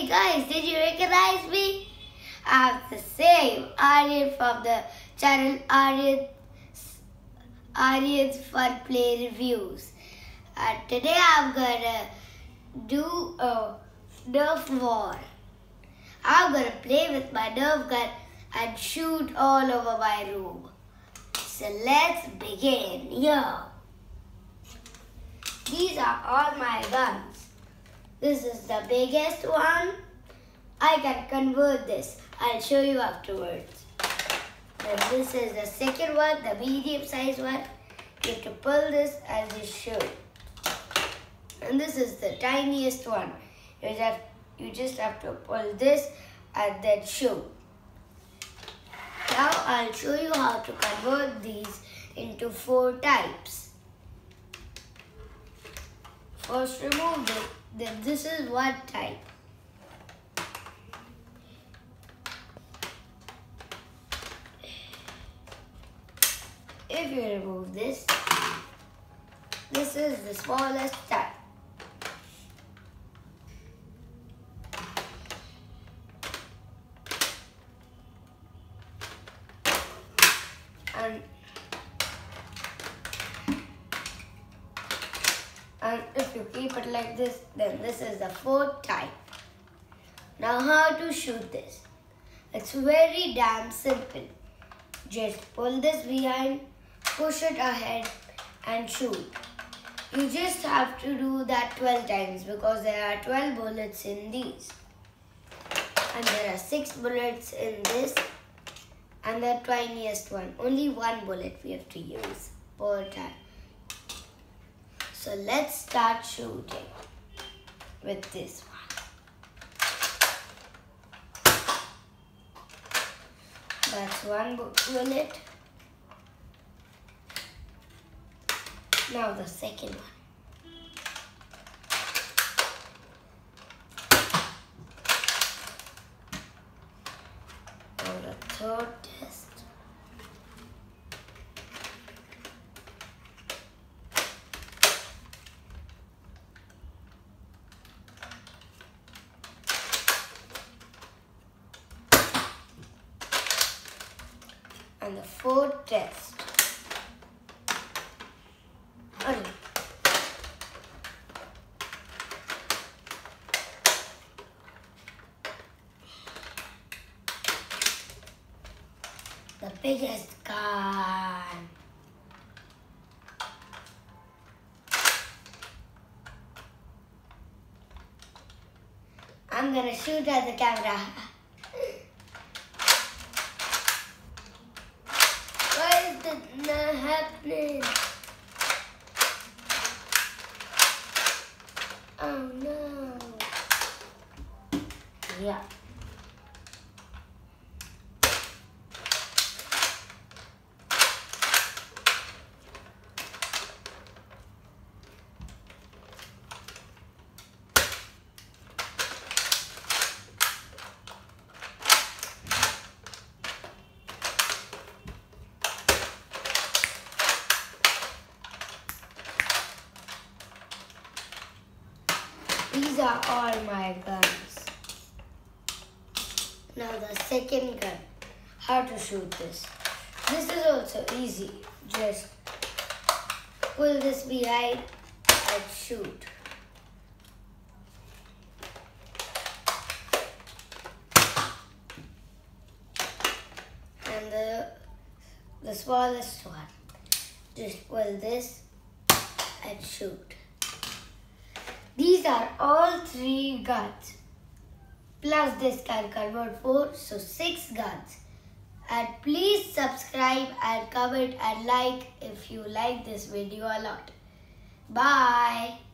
guys, did you recognize me? I'm the same Aryan from the channel Aryan's Fun Play Reviews. And today I'm gonna do a Nerf war. I'm gonna play with my Nerf gun and shoot all over my room. So let's begin. These are all my guns. This is the biggest one. I can convert this. I'll show you afterwards. Then this is the second one, the medium sized one. You have to pull this and just shoot. And this is the tiniest one. You just have to pull this and then shoot. Now I'll show you how to convert these into 4 types. First remove this. Then this is one type. If you remove this, this is the smallest type. And if you keep it like this, then this is the 4th type. Now how to shoot this? It's very damn simple. Just pull this behind, push it ahead and shoot. You just have to do that 12 times because there are 12 bullets in these. And there are 6 bullets in this and the tiniest one. Only 1 bullet we have to use per time. So let's start shooting with this one. That's 1 bullet. Now the second one. Now the third test. And the 4th test. The biggest gun. I'm gonna shoot at the camera. Why is that not happening? Oh no. Yeah. These are all my guns. Now the second gun. How to shoot this. This is also easy. Just pull this behind and shoot. And the smallest one. Just pull this and shoot. These are all 3 guns. Plus this can convert 4, so 6 guns. And please subscribe and comment and like if you like this video a lot. Bye.